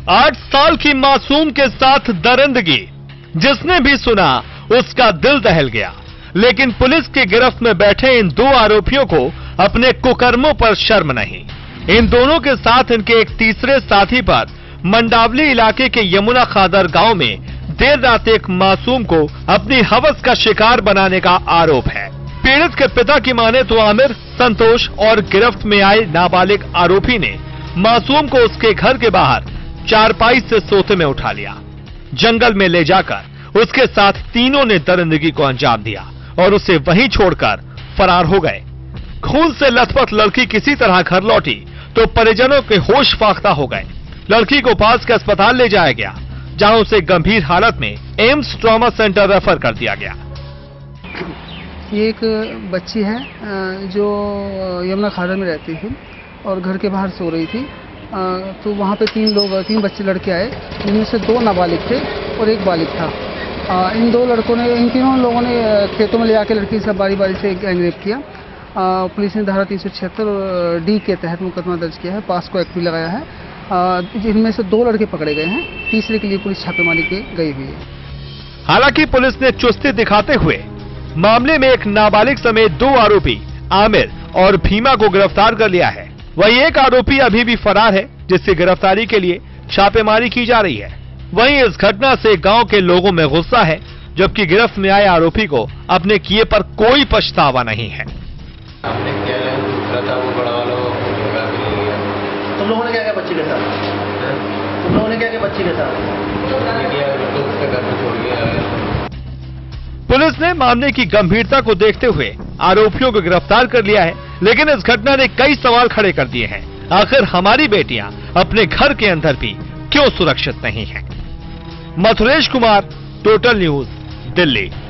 8 साल की मासूम के साथ दरिंदगी, जिसने भी सुना उसका दिल दहल गया। लेकिन पुलिस की गिरफ्त में बैठे इन 2 आरोपियों को अपने कुकर्मों पर शर्म नहीं। इन दोनों के साथ इनके एक तीसरे साथी पर मंडावली इलाके के यमुना खादर गांव में देर रात एक मासूम को अपनी हवस का शिकार बनाने का आरोप है। पीड़ित के पिता की माने तो आमिर, संतोष और गिरफ्त में आए नाबालिग आरोपी ने मासूम को उसके घर के बाहर चारपाई से सोते में उठा लिया। जंगल में ले जाकर उसके साथ तीनों ने दरिंदगी को अंजाम दिया और उसे वहीं छोड़कर फरार हो गए। खून से लथपथ लड़की किसी तरह घर लौटी तो परिजनों के होश फाख्ता हो गए। लड़की को पास के अस्पताल ले जाया गया, जहां उसे गंभीर हालत में एम्स ट्रॉमा सेंटर रेफर कर दिया गया। ये एक बच्ची है जो यमुना खादर में रहती थी और घर के बाहर सो रही थी। तो वहाँ पे 3 बच्चे लड़के आए, जिनमें से 2 नाबालिग थे और 1 बालिग था। इन तीनों लोगों ने खेतों में ले आके लड़की से बारी बारी से गैंग रेप किया। पुलिस ने धारा 376 डी के तहत मुकदमा दर्ज किया है, पास्को एक्ट भी लगाया है। जिनमें से 2 लड़के पकड़े गए हैं, तीसरे के लिए पुलिस छापेमारी के गई हुई है। हालांकि पुलिस ने चुस्ती दिखाते हुए मामले में एक नाबालिग समेत 2 आरोपी आमिर और भीमा को गिरफ्तार कर लिया है। वहीं एक आरोपी अभी भी फरार है, जिसकी गिरफ्तारी के लिए छापेमारी की जा रही है। वहीं इस घटना से गांव के लोगों में गुस्सा है, जबकि गिरफ्त में आए आरोपी को अपने किए पर कोई पछतावा नहीं है। तुम लोगों ने क्या किया बच्ची के साथ? तुम लोगों ने क्या किया बच्ची के साथ? पुलिस ने मामले की गंभीरता को देखते हुए आरोपियों को गिरफ्तार कर लिया है, लेकिन इस घटना ने कई सवाल खड़े कर दिए हैं। आखिर हमारी बेटियां अपने घर के अंदर भी क्यों सुरक्षित नहीं हैं? Mathuresh Kumar, total news, Delhi.